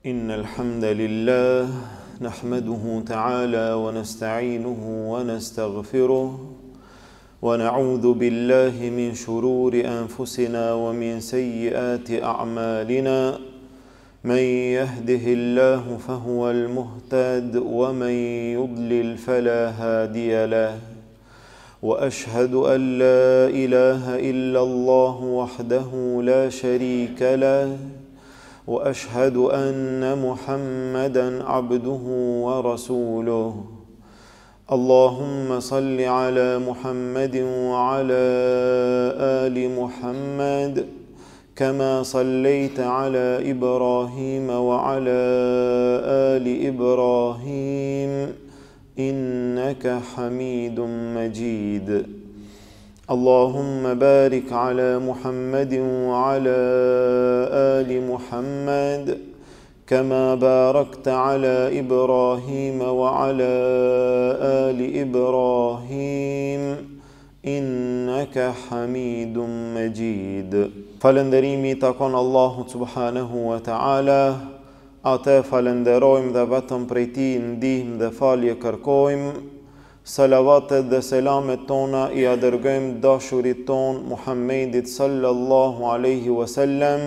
إن الحمد لله نحمده تعالى ونستعينه ونستغفره ونعوذ بالله من شرور أنفسنا ومن سيئات أعمالنا. من يهده الله فهو المهتد ومن يضلل فلا هادي له. وأشهد أن لا إله إلا الله وحده لا شريك له، وأشهد أن محمدًا عبده ورسوله. اللهم صل على محمد وعلى آل محمد كما صليت على إبراهيم وعلى آل إبراهيم إنك حميد مجيد. اللهم بارك على محمد وعلى آل محمد كما باركت على إبراهيم وعلى آل إبراهيم إنك حميد مجيد. Falënderimi takon Allahut subhanahu wa ta'ala. Atë falenderojmë dhe vetëm prej Tij ndihmë dhe falje kërkojmë. Salavatet dhe selamet tona i adërgojmë dashurit ton Muhammedit sallallahu alaihi wasallam,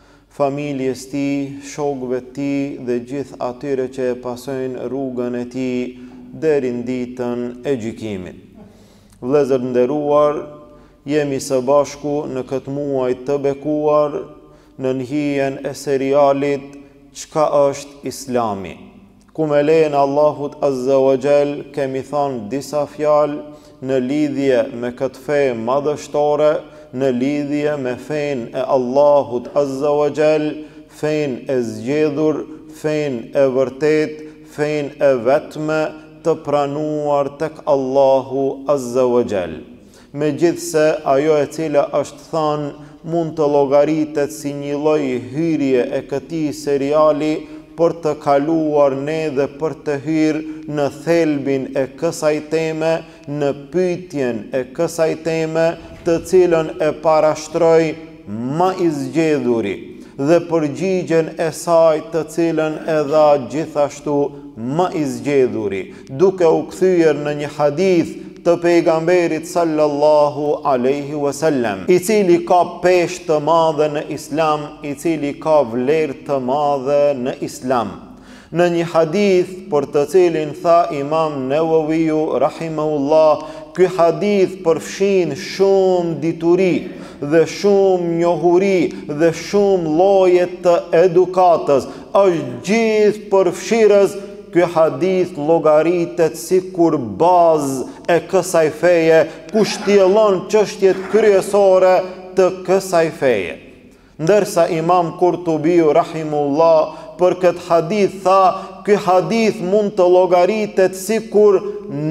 familjes tij, shokëve tij dhe gjithë atyre që e pasojnë rrugën e tij deri në ditën e gjykimit. Vëllezër nderuar, jemi së bashku në këtë muaj të bekuar në hijen e serialit Çka është Islami, ku me lejen Allahut Azza wa Jall kemi thënë disa fjalë në lidhje me këtë fe madhështore, në lidhje me fen e Allahut Azza wa Jall, fen e zgjedhur, fen e vërtet, fen e vetme të pranuar tek Allahu Azza wa Jall. Megjithse ajo e cila është thënë mund të llogaritet si një lloj hyrje e këtij seriali për të kaluar ne dhe për të hyrë në thelbin e kësaj teme, në pyetjen e kësaj teme, të cilën e parashtroi më i zgjedhuri dhe përgjigjen e saj të cilën e dha gjithashtu më i zgjedhuri, duke u kthyer në një hadith të pejgamberit sallallahu alaihi wasallam, i cili ka peshë të madhe në Islam, i cili ka vlerë të madhe në Islam. Në një hadith për të cilin tha Imam Nawawiu rahimahullah, ky hadith përfshin shumë dituri dhe shumë njohuri dhe shumë lloje të edukatës, është gjithë përfshirës. Ky hadith llogaritet sikur bazë e kësaj feje, ku shtjellon çështjet kryesore të kësaj feje. Ndërsa Imam Kurtubiu rahimullah për këtë hadith tha, ky hadith mund të llogaritet sikur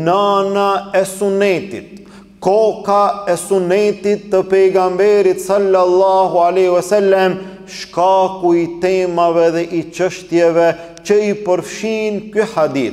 nana e sunetit, koka e sunetit të pejgamberit sallallahu alaihi wasallam, shkaku i temave dhe i çështjeve që i përfshin ky hadith.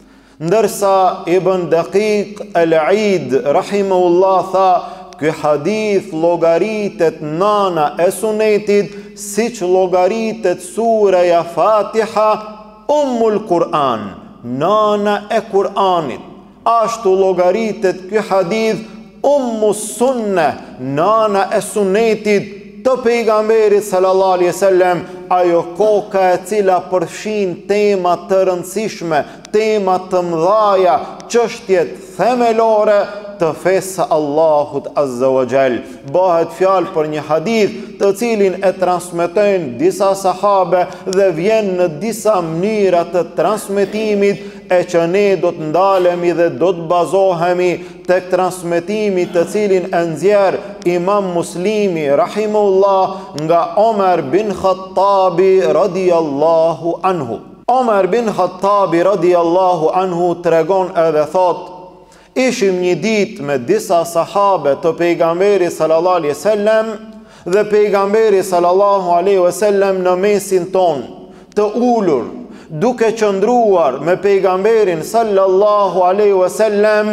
Ndërsa Ibn Daqiq al-Eid rahimahullah tha, ky hadith llogaritet nana e sunetit, siç llogaritet sureja Fatiha, Ummul Kur'an, nana e Kur'anit. Ashtu llogaritet ky hadith Ummus Sunne, nana e sunetit të pejgamberit sallallahu alaihi wasallam, ajo koka e cila përfshin tema të rëndësishme, tema të mëdhaja, çështjet themelore të fesë Allahut Azza wa Jall. Bëhet fjalë për një hadith të cilin e transmetojnë disa sahabe dhe vjen në disa mënyra të transmetimit, e që ne do të ndalemi dhe do të bazohemi tek transmetimi të cilin e nxjerr Imam Muslimi rahimahullah nga Omar bin Khattabi radiyallahu anhu. Omar bin Khattabi radiyallahu anhu tregon edhe thot, ishim një ditë me disa sahabe të pejgamberit sallallahu alaihi wasallam dhe pejgamberi sallallahu alaihi wasallam në mesin ton, të ulur, duke qëndruar me pejgamberin sallallahu alaihi wasallam,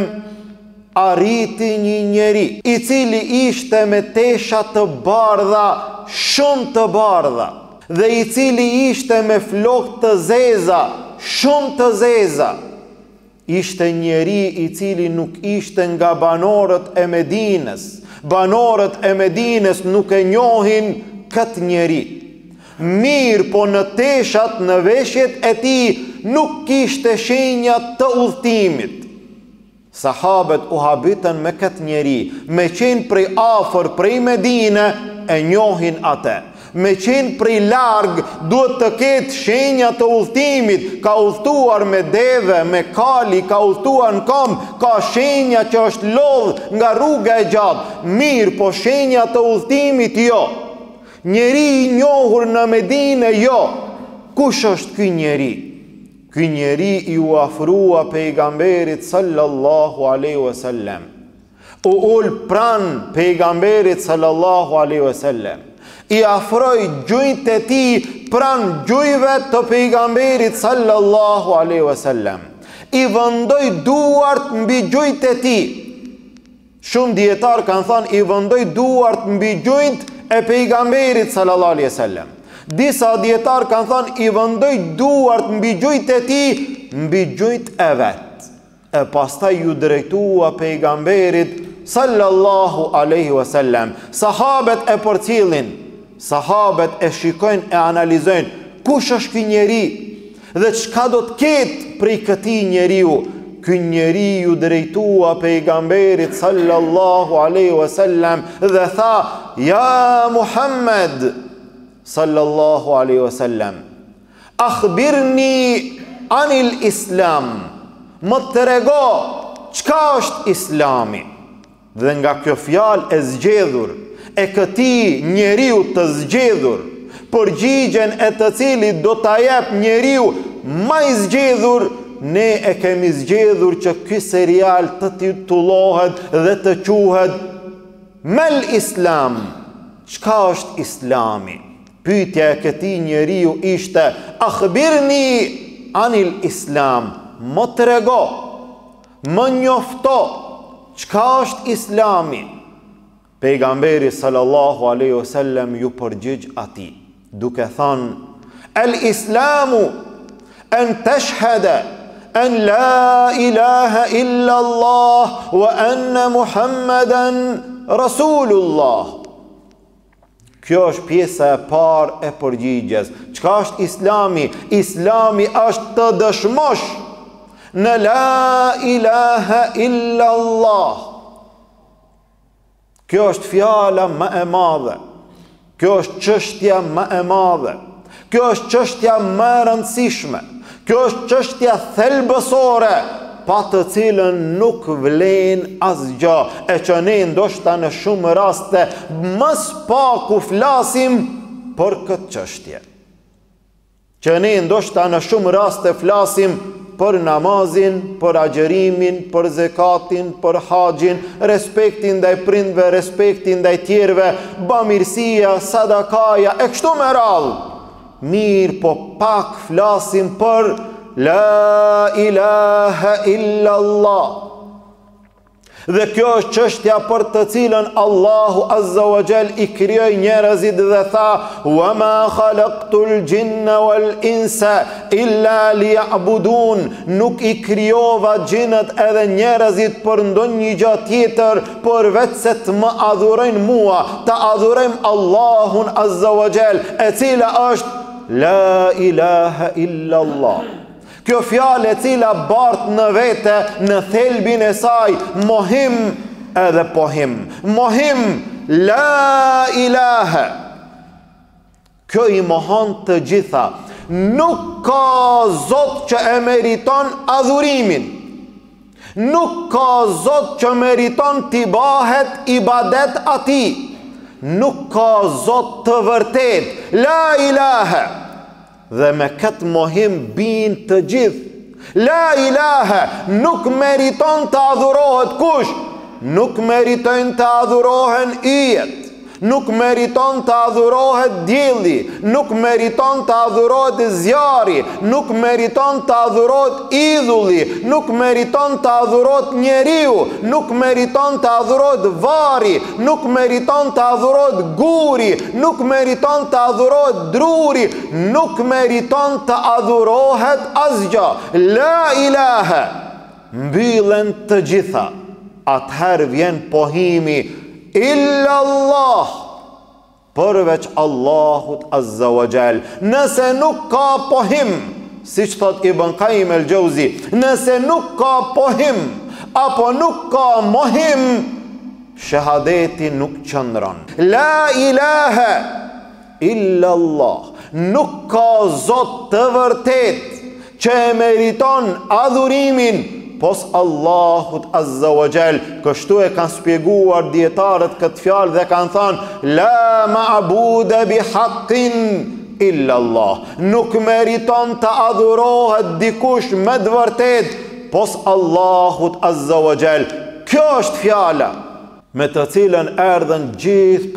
arriti një njeri i cili ishte me tesha të bardha, shumë të bardha, dhe i cili ishte me flokë të zeza, shumë të zeza. Ishte njeri i cili nuk ishte nga banorët e Medinës. Banorët e Medinës nuk e njohin këtë njeri. Mirë, po në teshat, në veshjet e tij nuk kishte shenja të udhëtimit. Sahabët u habitën me këtë njeri, me qenë prej afër, prej Medine, e njohin atë. Me qenë prej larg, duhet të ketë shenja të udhëtimit. Ka udhëtuar me deve, me kali, ka udhëtuar në kom, ka shenja që është lodh nga rruga e gjatë. Mirë, po shenja të udhëtimit jo. Njeri i njohur në Medine jo. Kush është ky njeri? Ky njeri i u afrua pejgamberit sallallahu alaihi wasallam. U ul pran pejgamberit sallallahu alaihi wasallam. I afroi gjujt e tij pran gjujve të pejgamberit sallallahu alaihi wasallam. I vendoi duart mbi gjujt e tij. Shumë dietar kanë thënë i vendoi duart mbi gjujt e pejgamberit sallallahu alaihi wasallam. Disa dietar kanë thënë i vendoi duart mbi gjujt e tij, mbi gjujt e vet. E pastaj ju drejtua pejgamberit sallallahu alaihi wasallam. Sahabët e përcjellin, sahabët e shikojnë e analizojnë kush është ky njeri dhe çka do të ketë prej këtij njeriu. Ky njeri ju drejtua pejgamberit sallallahu alaihi wasallam dhe tha: "Ja Muhammed sallallahu alaihi wasallam, akhbirni anil Islam." Më trego çka është Islami. Dhe nga kjo fjalë e zgjedhur e këtij njeriu të zgjedhur, përgjigjen e të cilit do ta jep njeriu më i zgjedhur, ne e kemi zgjedhur që ky serial të titullohet dhe të quhet Mel Islam. Çka është Islami? Pyetja e këtij njeriu ishte: akhbirni anil Islam. Më trego, më njofto, çka është Islami? Pejgamberi sallallahu alaihi wasallam ju përgjigj atij duke thënë: El Islamu an tashhada an la ilaha illa Allah wa anna Muhammadan Rasulullah. Kjo është pjesa e parë e përgjigjes. Çka është Islami? Islami është të dëshmosh në la ilaha illa Allah. Kjo është fjala më e madhe. Kjo është çështja më e madhe. Kjo është çështja më e rëndësishme. Kjo është çështja thelbësore, pa të cilën nuk vlen asgjë, e që ne ndoshta në shumë raste mës paku flasim për këtë çështje. Që ne ndoshta në shumë raste flasim për namazin, për agjerimin, për zekatin, për haxhin, respektin ndaj prindve, respektin ndaj tjerëve, bamirësia, sadakaja, e kështu me radhë. Mirë, po pak flasim për la ilaha illa Allah. Dhe kjo është çështja për të cilën Allahu Azza wa Jall i krijoi njerëzit dhe tha: "Wa ma khalaqtul jinna wal insa illa liya'budun." Nuk i krijova xhinët edhe njerëzit për ndonjë gjë tjetër, përveç se të më adhurojnë mua, të adhurojmë Allahun Azza wa Jall, e cila është la ilaha illa Allah. Kjo fjalë e cila bart në vete, në thelbin e saj, mohim edhe pohim. Mohim, la ilaha. Kjo i mohon të gjitha. Nuk ka Zot që e meriton adhurimin. Nuk ka Zot që meriton t'i bahet ibadet atij. Nuk ka Zot të vërtet. La ilaha. Dhe me këtë mohim bin të gjithë. La ilaha, nuk meriton të adhurohet kush? Nuk meriton të adhurohen yjet, nuk meriton të adhurohet dielli, nuk meriton të adhurohet zjarri, nuk meriton të adhurohet idhulli, nuk meriton të adhurohet njeriu, nuk meriton të adhurohet vari, nuk meriton të adhurohet guri, nuk meriton të adhurohet druri, nuk meriton të adhurohet asgjë. La ilahe, mbyllen të gjitha. Atëherë vjen pohimi illa Allah, përveç Allahut Azza wa Jall. Nëse nuk ka pohim, si që thot Ibn Qayyim el-Jauzi, nëse nuk ka pohim apo nuk ka mohim, shahadeti nuk qëndron. La ilahe illa Allah, nuk ka Zot të vërtet që e meriton adhurimin pos Allahut Azza wa Jall. Kështu e kanë spjeguar dietarët këtë fjalë dhe kanë thënë la ma'bude bi haqqin illa Allah. Nuk meriton të adhurohet dikush me të vërtet pos Allahut Azza wa Jall. Kjo është fjala me të cilën erdhën gjithë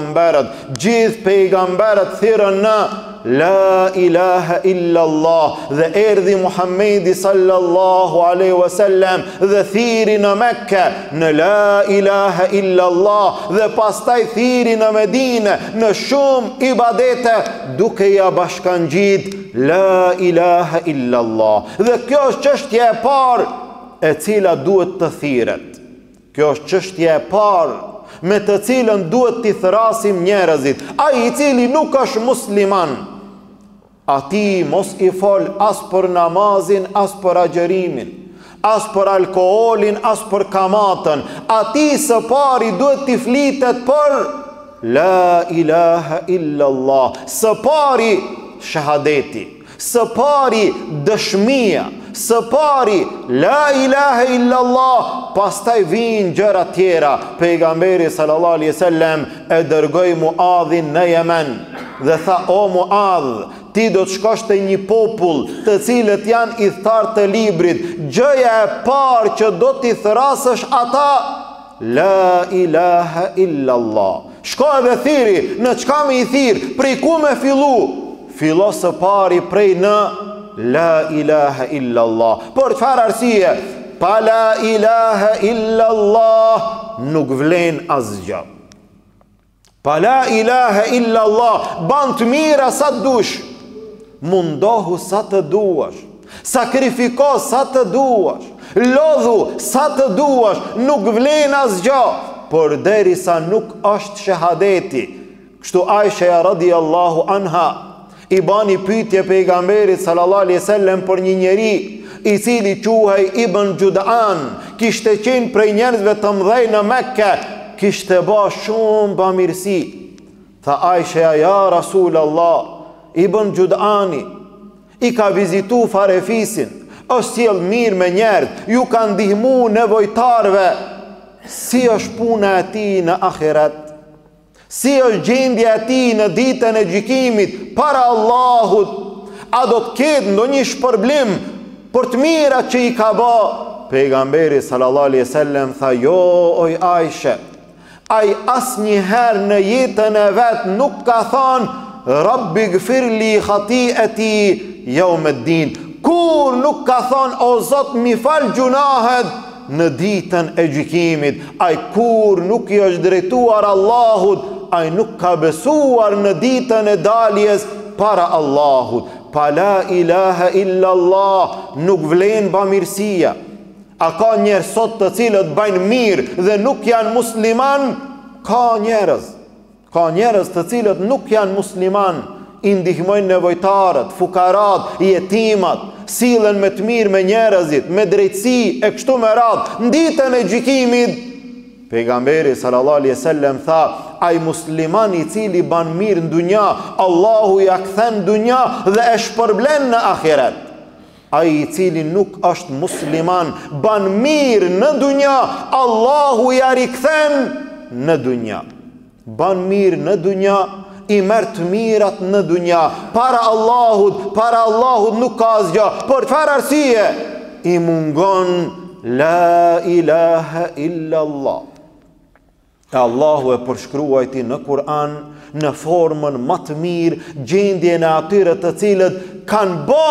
pejgamberët thirrën në La ilaha illa Allah, dhe erdhi Muhammedi sallallahu alaihi wasallam dhe thiri në Mekke në La ilaha illa Allah, dhe pastaj thiri në Medinë në shumë ibadete duke ja bashkangjit La ilaha illa Allah. Dhe kjo është çështja e parë e cila duhet të thirret. Kjo është çështja e parë me të cilën duhet t'i thrasim njerëzit. Ai i cili nuk është musliman, ati mos i fol as për namazin, as për agjerimin, as për alkoolin, as për kamatën. Ati së pari duhet t'i flitet për La ilaha illa Allah. Së pari shahadeti, së pari dëshmia, së pari La ilaha illa Allah, pastaj vijnë gjëra tjera. Pejgamberi sallallahu alaihi wasallam e dërgoi Muadhin në Yemen dhe tha: o Muadh, ti do të shkosh te një popull të cilët janë idhtar të librit. Gjëja e parë që do t'i thrasësh ata, La ilaha illa Allah. Shko edhe thiri, në çka me i thirë, prej ku me fillu? Fillo së pari prej në La ilaha illa Allah. Por çfarë arsye? Pa La ilaha illa Allah nuk vlen asgjë. Pa La ilaha illa Allah ban të mira sa të dush, mundohu sa të duash, sakrifiko sa të duash, lodhu sa të duash, nuk vlen asgjë, por derisa nuk është shahadeti. Kështu Aisha radhiyallahu anha i bani pyetje pejgamberit sallallahu alaihi wasallam për një njeri i cili quhej Ibn Judan, kishte qenë prej njerëzve të mëdhej në Mekke, kishte ba shumë bamirësi. Tha Aisha: ja Rasulallah, Ibn Judani i ka vizitu farefisin, është sjell mirë me njerëz, ju ka ndihmu nevojtarve. Si është puna e tij në ahiret? Si është gjendja e tij në ditën e gjykimit para Allahut? A do të ketë ndonjë shpërblim për të mirat që i ka bë? Pejgamberi sallallahu alaihi wasallam tha: jo, oj Aisha, ai asnjëherë në jetën e vet nuk ka thënë Rabbi gfirli khati'ati yawmiddin. Kur nuk ka thënë o Zot mi fal gjunahet në ditën e gjykimit. Ai kur nuk i është drejtuar Allahut, ai nuk ka besuar në ditën e daljes para Allahut. Pa La ilaha illa Allah nuk vlen bamirësia. A ka njerëz sot të cilët bajnë mirë dhe nuk janë musliman? Ka njerëz të cilët nuk janë musliman, i ndihmojnë nevojtarët, fukarat, jetimat, sillen me të mirë me njerëzit, me drejtësi e kështu me radhë. Në ditën e gjykimit, pejgamberi sallallahu alaihi wasallam tha: ai musliman i cili ban mirë në dunja, Allahu ja kthen dunja dhe e shpërblen në ahiret. Ai i cili nuk është musliman, ban mirë në dunja, Allahu ja rikthen në dunja. Ban mirë në dunja, i merr të mirat në dunja. Para Allahut nuk ka asgjë. Por çfarë arsye? I mungon La ilaha illa Allah. E Allahu e përshkruajti në Kur'an në formën më të mirë gjendjen e atyre të cilët kanë bë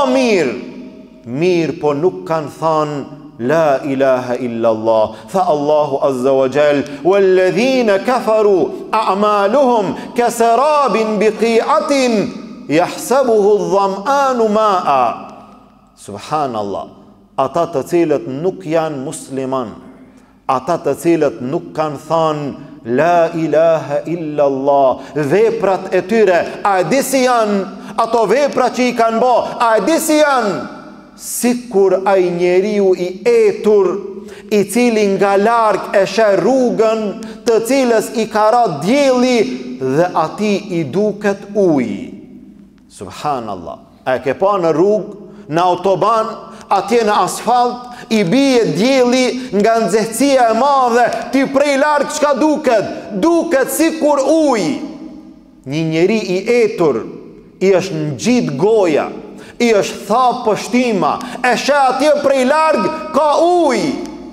mirë, po nuk kanë thënë La ilaha illallah. Tha Allahu azza wa jal, walladhina kafaru a'maluhum kasarabin biqi'atin yahsabuhu adh-dham'anu ma'a. Subhanallah. Ata të cilët nuk janë musliman, ata të cilët nuk kanë thënë La ilaha illallah, veprat e tyre, a di si janë ato vepra që i kanë bë, a di si janë? Sikur ai njeriu i etur, i cili nga larg e sheh rrugën të cilës i ka ra dielli dhe ati i duket uji. Subhanallah. A ke pa në rrugë, në autoban, atje në asfalt, i bie dielli nga nxehtësia e madhe, ti prej larg çka duket? Duket sikur uji. Një njeri i etur, i është ngjit goja, i është tha pështima, e sheh atje prej larg ka ujë.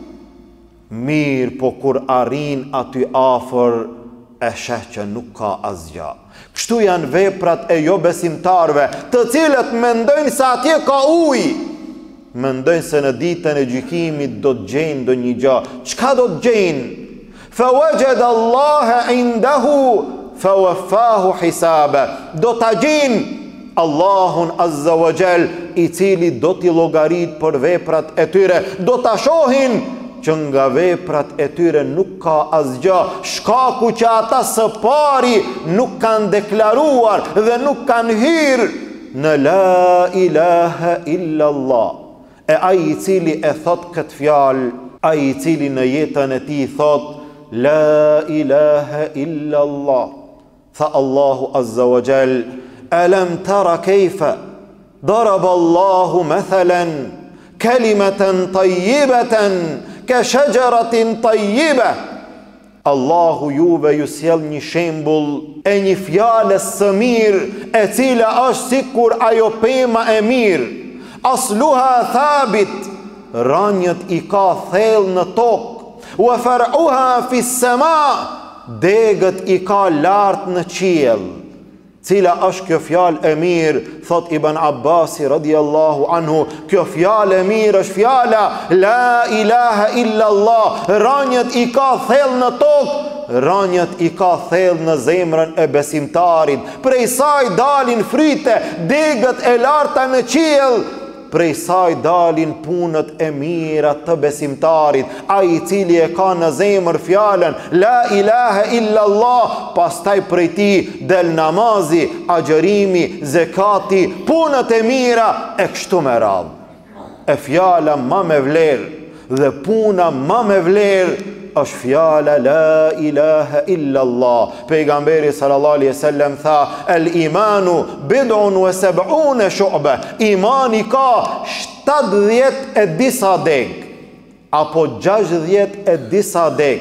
Mirë, po kur arrin aty afër, e sheh që nuk ka asgjë. Kështu janë veprat e jo besimtarve, të cilët mendojnë se atje ka ujë. Mendojnë se në ditën e gjykimit do të gjejnë ndonjë gjë. Çka do të gjejnë? Fa wajada Allah indahu fa waffahu hisaba. Do ta gjejnë Allahun azza wa jal, i cili do t'i llogarit për veprat e tyre. Do ta shohin që nga veprat e tyre nuk ka asgjë, shkaku që ata së pari nuk kanë deklaruar dhe nuk kanë hyrë në La ilaha illallah. E ai i cili e thot këtë fjalë, ai i cili në jetën e tij thot La ilaha illallah, tha Allahu azza wa jal, Alam tara kejfa daraba Allahu mathalan kalimatan tayyibatan ka shajaratin tayyiba. Allahu juve ju sjell një shembull e një fjale së mirë, e cila është sikur ajo pema e mirë. Asluha thabit, ranjët i ka thellë në tokë, wa far'uha fis sama, degët i ka lart në qiell. Cila është kjo fjalë e mirë? Thot Ibn Abbasi radiallahu anhu, kjo fjalë e mirë është fjala La ilaha illallah. Ranjët i ka thellë në tokë, ranjët i ka thellë në zemrën e besimtarit. Prej saj dalin fryte, degët e larta në qiell. Prej saj dalin punët e mira të besimtarit, ai i cili e ka në zemër fjalën La ilaha illallah, pastaj prej ti del namazi, agjërimi, zekati, punët e mira e kështu me radhë. E fjala ma me vlerë dhe puna ma me vlerë është fjala La ilaha illallah. Pejgamberi sallallahu alaihi wasallam tha El imanu bid'un wa sab'una shu'ba. Imani ka 70 e disa deg, apo 60 e disa deg.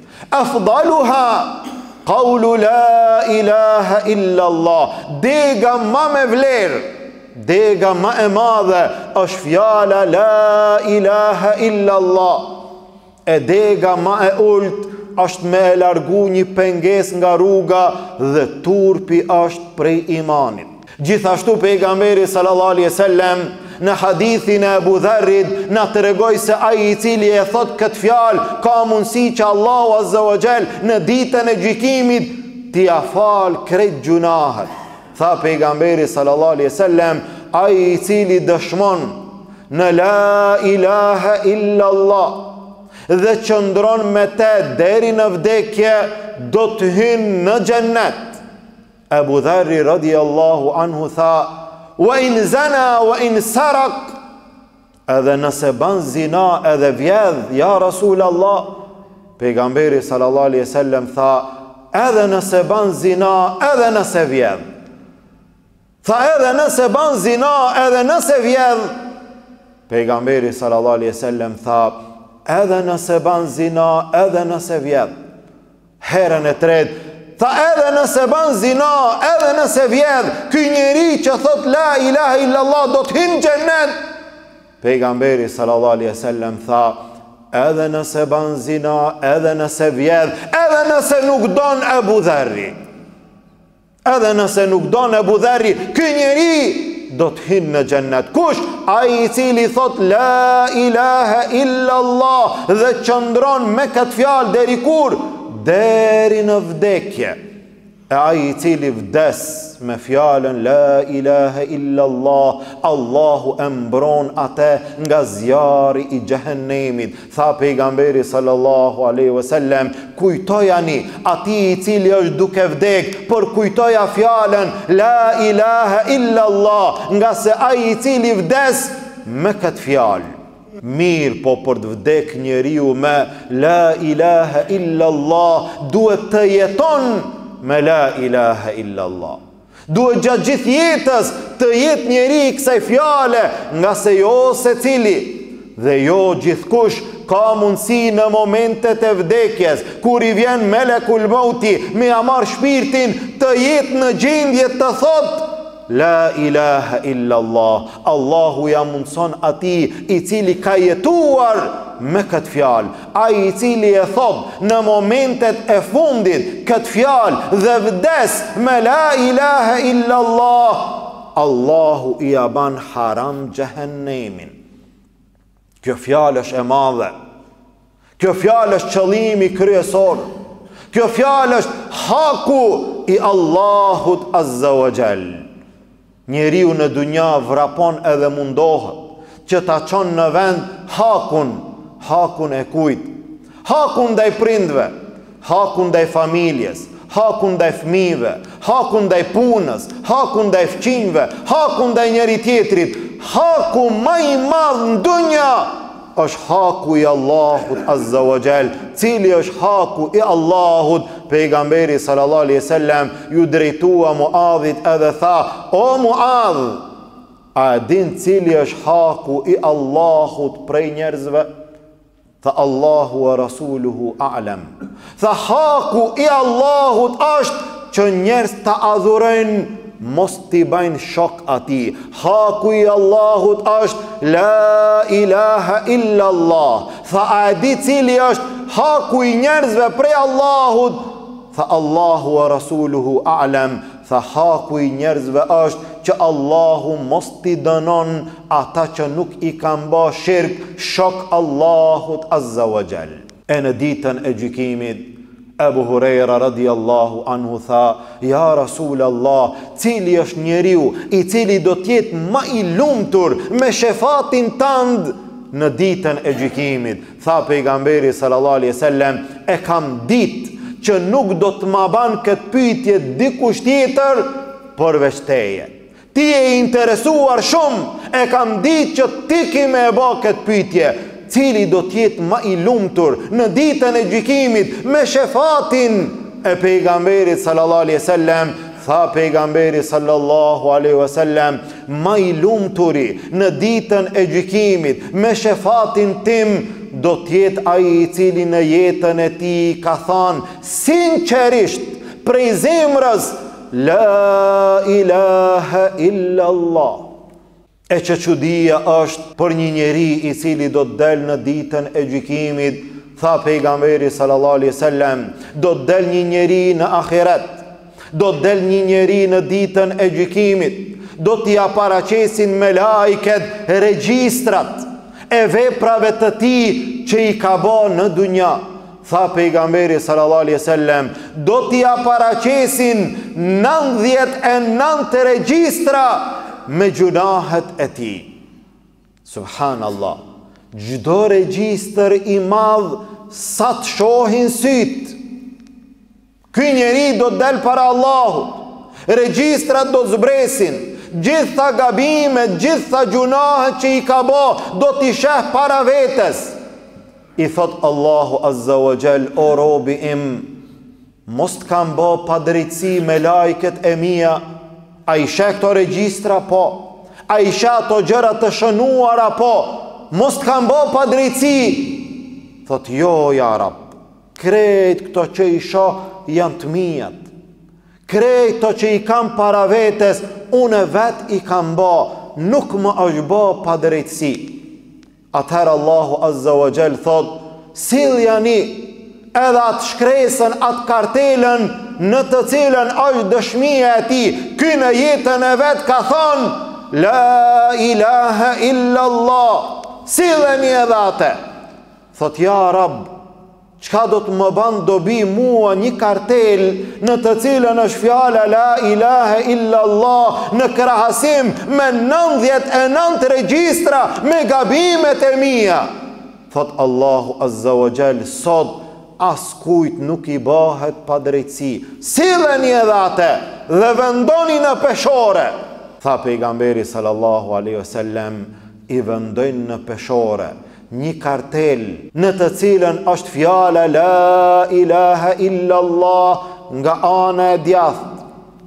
Afdaluha qawlu La ilaha illallah. Dega ma me vlerë, dega ma e madhe është fjala La ilaha illallah. E dega ma e ult është me e largu një penges nga rruga dhe turpi është prej imanit. Gjithashtu pejgamberi sallallahu alaihi wasallam në hadithin e Abu Dharrit na tregoi se ai i cili e thot këtë fjalë ka mundësi që Allahu azza wa jall në ditën e gjykimit t'i afal krejt gjunahet. Tha pejgamberi sallallahu alaihi wasallam, ai i cili dëshmon në La ilaha illallah dhe qëndron me te deri në vdekje, do të hynë në xhennet. Abu Dharri radiallahu anhu tha, wa in zana wa in sarak, edhe nëse ban zina edhe vjedh, ja Rasul Allah. Pejgamberi sallallahu alaihi wasallam tha, edhe nëse ban zina, edhe nëse vjedh. Tha edhe nëse ban zina, edhe nëse vjedh. Pejgamberi sallallahu alaihi wasallam tha, edhe nëse ban zina, edhe nëse vjedh. Herën e tretë, tha edhe nëse ban zina, edhe nëse vjedh, ky njeri që thot La ilaha illallah do të hynë xhennet. Pejgamberi sallallahu alaihi wasallam tha, edhe nëse ban zina, edhe nëse vjedh, edhe edhe nëse nuk don Abu Dharri. Edhe nëse nuk don Abu Dharri, ky njeri do të hynë në xhennet. Kush? Ai i cili thot la ilaha illa Allah dhe qëndron me këtë fjalë deri kur? Deri në vdekje. E ai i cili vdes me fjalën la ilaha illa Allah, Allahu e mbron atë nga zjarri i xhehenemit. Tha pejgamberi sallallahu alaihi wasallam, kujtojani atij i cili është duke vdek, por kujtoja fjalën la ilaha illa Allah, nga se ai i cili vdes me këtë fjalë. Mirë, po për të vdek njeriu me la ilaha illa Allah, duhet të jeton me la ilaha illa Allah. Duhet gjatë gjithë jetës të jetë njeri i kësaj fjale, nga se jo se cili dhe jo gjithkush ka mundësi në momentet e vdekjes, kur i vjen melekul mauti me amar shpirtin, të jetë në gjendje të thotë la ilaha illa Allah. Allahu ja mundson atij i cili ka jetuar me këtë fjalë, ai i cili e thot në momentet e fundit këtë fjalë dhe vdes me la ilaha illa Allah, Allahu i ban haram xhehenemin. Kjo fjalë është e madhe. Kjo fjalë është qëllimi kryesor. Kjo fjalë është haku i Allahut azza wa jall. Njeriu në dunja vrapon edhe mundohet që ta çon në vend hakun e kujt? Hakun ndaj prindve, hakun ndaj familjes, hakun ndaj fëmijëve, hakun ndaj punës, hakun ndaj fëmijëve, hakun ndaj njëri tjetrit. Haku më i madh në dunja është haku i Allahut azza wa jall. Cili është haku i Allahut? Pejgamberi sallallahu alaihi wasallam ju drejtua Muadhit edhe tha: o Muadh, a din cili është haku i Allahut prej njerëzve? Tha: Allahu wa rasuluhu a'lam. Tha: haku i Allahut është që njerëz ta adhurojnë, mos t'i bajnë shok ati. Haku i Allahut është la ilaha illa Allah. Tha: a di cili është haku i njerëzve prej Allahut? Tha: Allahu wa rasuluhu a'lam. Tha: haku i njerëzve është që Allahu mos t'i dënon ata që nuk i kanë bë shirk shok Allahut azza wa jall. E në ditën e gjykimit, Abu Huraira radiallahu anhu tha: ja Rasul Allah, cili është njeriu i cili do t'jetë më i lumtur me shefatin tënd në ditën e gjykimit? Tha pejgamberi sallallahu alaihi wasallam: e kam ditë që nuk do të ma ban këtë pyetje dikush tjetër përveç teje. Ti je interesuar shumë, e kam ditë që ti ki me e bë këtë pyetje. Cili do t'jetë më i lumtur në ditën e gjykimit me shefatin e pejgamberit sallallahu alaihi wasallam? Tha pejgamberi sallallahu alaihi wasallam: më i lumturi në ditën e gjykimit me shefatin tim do t'jetë ai i cili në jetën e tij ka thënë sinqerisht prej zemrës la ilaha illa Allah. E që çudia është për një njeri i cili do të del në ditën e gjykimit. Tha pejgamberi sallallahu alaihi wasallam: do të del një njeri në ahiret, do të del një njeri në ditën e gjykimit, do t'ia paraqesin me lajket regjistrat e veprave të tij që i ka bërë në dunja. Tha pejgamberi sallallahu alaihi wasallam: do t'ia paraqesin 99 regjistra me gjunahet e tij. Subhanallah. Çdo regjistër i madh sa të shohin syt, ky njeri do të del para Allahut. Regjistrat do zbresin, gjitha gabimet, gjitha gjunahet që i ka bë, do t'i sheh para vetes. I thot Allahu azza wa jall: o robi im, mos t'kam bë padrejtësi me lajket e mia. A i sheh këto regjistra? Po. A i sheh ato gjëra të shënuara? Po. Mos t'kam bë padrejtësi? Thot: jo ja Rab, krejt këto që i shoh janë të mijat, krejt këto që i kam para vetes unë vet i kam bë, nuk më është bë padrejtësi. Atëherë Allahu azza wa jall thot: sillni edhe atë shkresën, atë kartelën në të cilën është dëshmia e tij. Ky në jetën e vet ka thënë La ilaha illa Allah. Silleni edhe atë. Thot ja Rab, çka do të më ban dobi mua një kartel në të cilën është fjala La ilaha illa Allah në krahasim me 99 regjistra me gabimet e mia. Thot Allahu Azza wa Jall, sot as kujt nuk i bëhet pa drejtësi. Silleni edhe atë dhe vendoni në peshore. Tha pejgamberi sallallahu alaihi wasallam, i vendojnë në peshore një kartel në të cilën është fjala La ilaha illa Allah nga ana e djathtë.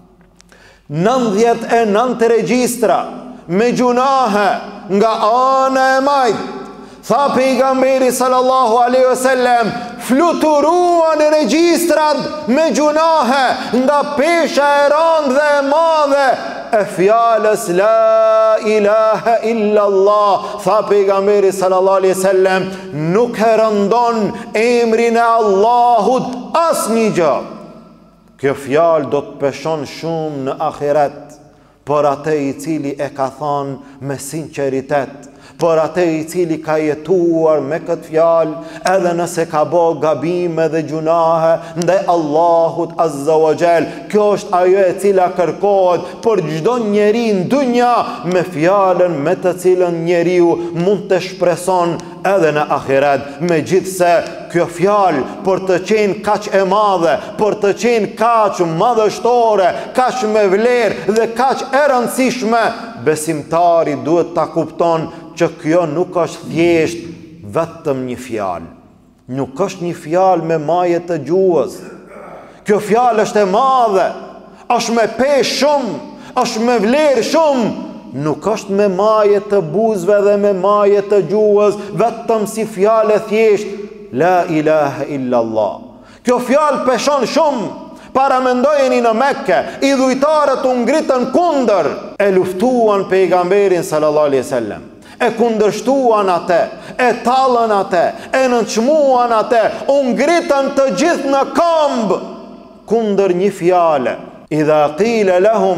99 regjistra me gjunahe nga ana e majtë. Tha pejgamberi sallallahu alaihi wasallam, fluturuan regjistrat me gjunahe nga pesha e rëndë dhe e madhe e fjalës La ilaha illa Allah. Tha pejgamberi sallallahu alaihi wasallam, nuk e rëndon emrin e Allahut asnjë gjë. Kjo fjalë do të peshon shumë në ahiret për atë i cili e ka thënë me sinqeritet, për atë i cili ka jetuar me këtë fjalë, edhe nëse ka bë gabime dhe gjunahe ndaj Allahut Azza wa Jall. Kjo është ajo e cila kërkohet për çdo njeri në dunja, me fjalën me të cilën njeriu mund të shpreson edhe në ahiret. Megjithse kjo fjalë për të qenë kaq e madhe, për të qenë kaq madhështore, kaq me vlerë dhe kaq e rëndësishme, besimtari duhet ta kupton që kjo nuk është thjesht vetëm një fjalë. Nuk është një fjalë me maje të gjuhës. Kjo fjalë është e madhe, është me peshë shumë, është me vlerë shumë. Nuk është me maje të buzëve dhe me maje të gjuhës, vetëm si fjalë thjesht La ilaha illa Allah. Kjo fjalë peshon shumë. Para mendojeni në Mekke, idhujtarët u ngritën kundër, e luftuan pejgamberin sallallahu alaihi wasallam, e kundërshtuan atë, e tallën atë, e nënçmuan atë, u ngritën të gjithë në këmbë kundër një fjale. Idha qila lahum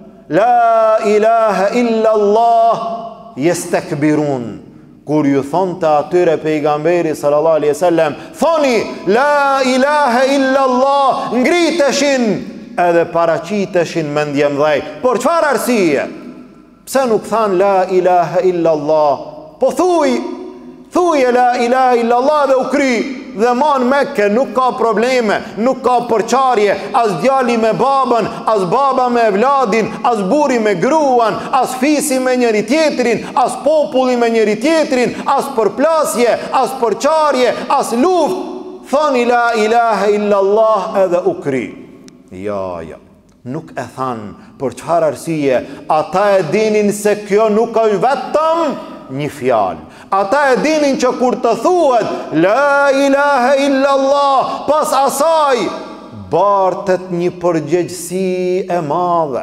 La ilaha illa Allah yastakbirun. Kur ju thonë të atyre pejgamberi sallallahu alaihi wasallam, thoni La ilaha illa Allah, ngriteshin edhe paraqiteshin me ndjemdhej. Por çfarë arsye? Pse nuk than La ilaha illa Allah? Po thuj La ilaha illa Allah dhe u kry. Dhe ma në Mekke nuk ka probleme, nuk ka përqarje, as djali me babën, as baba me evladin, as buri me gruan, as fisi me njëri tjetrin, as populli me njëri tjetrin, as përplasje, as përqarje, as luft. Thani La ilaha illa Allah edhe u kry. Ja, nuk e thanë për çfarë arsye. Ata e dinin se kjo nuk është vetëm një fjalë. Ata e dinin që kur të thuhet La ilaha illa Allah, pas asaj bartet një përgjegjësi e madhe.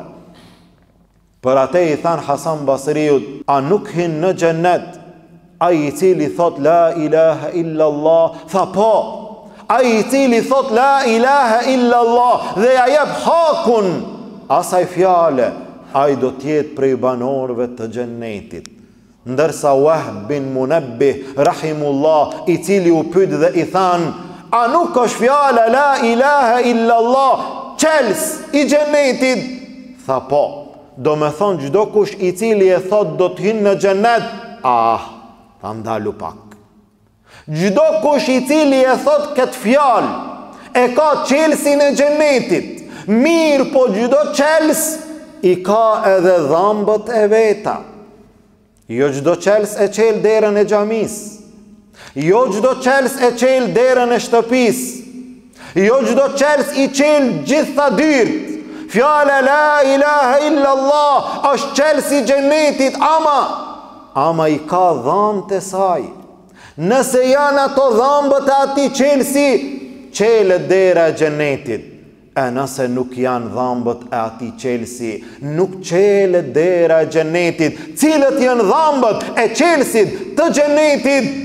Për atë i than Hasan Basriut, a nuk hin në xhennet ai i cili thot La ilaha illa Allah? Tha po. Ai i cili thot La ilaha illa Allah dhe ja jep hakun asaj fjale, ai do t'jetë prej banorëve të xhennetit. Ndërsa Wahb bin Munabbih rahimullah, i cili u pyet dhe i than, a nuk është fjala La ilaha illa Allah qels i xhennetit? Tha po. Do me thonë çdo kush i cili e thot do të hynë në xhennet, ta ndalu pak. Çdo kush i cili e thot këtë fjalë e ka qelsin e xhennetit. Mirë, po çdo qels i ka edhe dhambët e veta. Jo çdo qels e qel derën e xhamis. Jo çdo qels e qel derën e shtëpis. Jo çdo qels i qel gjitha dyrt. Fjala La ilaha illa Allah është qelsi i xhenetit, ama i ka dhambët e saj. Nëse janë ato dhambët e atij qelsi, qelet dera e xhenetit. E nëse nuk janë dhambët e atij qelsi, nuk qelet dera e xhenetit. Cilët janë dhambët e qelsit të xhenetit?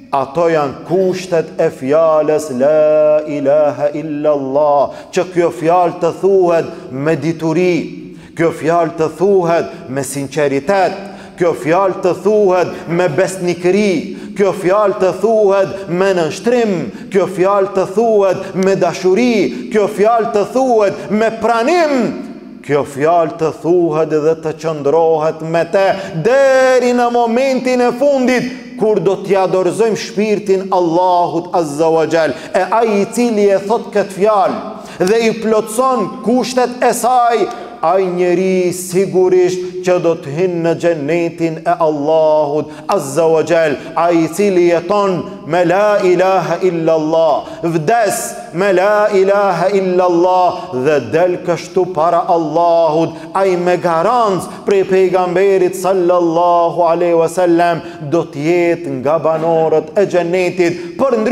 Ato janë kushtet e fjalës La ilaha illallah, që kjo fjalë të thuhet me dituri, kjo fjalë të thuhet me sinceritet, kjo fjalë të thuhet me besnikëri, kjo fjalë të thuhet me nënshtrim, kjo fjalë të thuhet me dashuri, kjo fjalë të thuhet me pranim, kjo fjalë të thuhet dhe të qëndrohet me te deri në momentin e fundit, kur do t'ja dorëzojmë shpirtin Allahut Azza wa Jall. E ai i cili e thot këtë fjalë dhe i plotson kushtet e saj, ai njeri sigurisht që do të hynë në xhenetin e Allahut Azza wa Jall. Ai i cili jeton me la ilaha illallah, vdes me la ilaha illallah dhe del kështu para Allahut, ai me garancë prej pejgamberit sallallahu alaihi wasallam do të jetë nga banorët e xhenetit.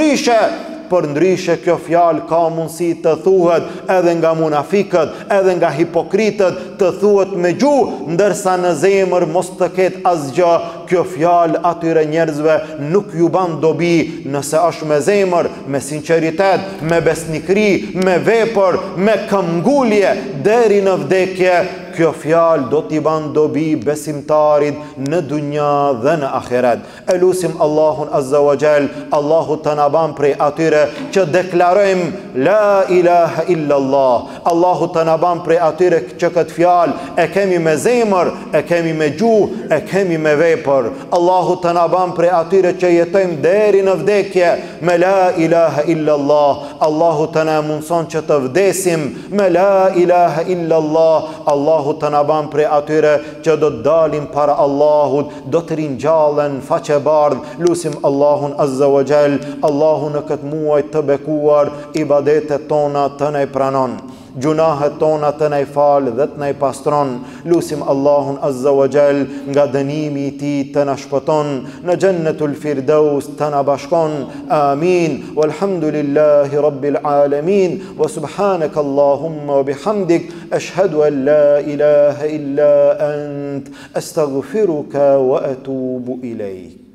Për ndryshe kjo fjalë ka mundësi të thuhet edhe nga munafikët, edhe nga hipokritët, të thuhet me gjuhë, ndërsa në zemër mos të ketë asgjë. Kjo fjalë atyre njerëzve nuk ju ban dobi nëse është me zemër, me sinqeritet, me besnikëri, me vepër, me këmbgulje deri në vdekje. Kjo fjalë do t'i ban dobi besimtarit në dunja dhe në ahiret. E lusim Allahun Azza wa Jall, Allahu të na ban prej atyre që deklarojmë La ilaha illallah. Allahu të na ban prej atyre që këtë fjalë e kemi me zemër, e kemi me gjuhë, e kemi me vepër. Allahu të na ban prej atyre që jetojmë deri në vdekje me La ilaha illallah. Allahu të na mundson që të vdesim me La ilaha illallah. Allahu të na ban prej atyre që do të dalin para Allahut, do të rinjallen faqe bardh. Lusim Allahun Azza wa Jall, Allahu në këtë muaj të bekuar ibadetet tona të na pranon, gjunahet tona të na fal dhe të na pastron. Lusim Allahun Azza wa Jall nga dënimi i tij të na shpëton, në Jannatul Firdaus të na bashkon. Amin. Walhamdulillahi Rabbil alamin. Wa subhanaka Allahumma wa bihamdik, ashhadu an la ilaha illa ant, astaghfiruka wa atubu ilayk.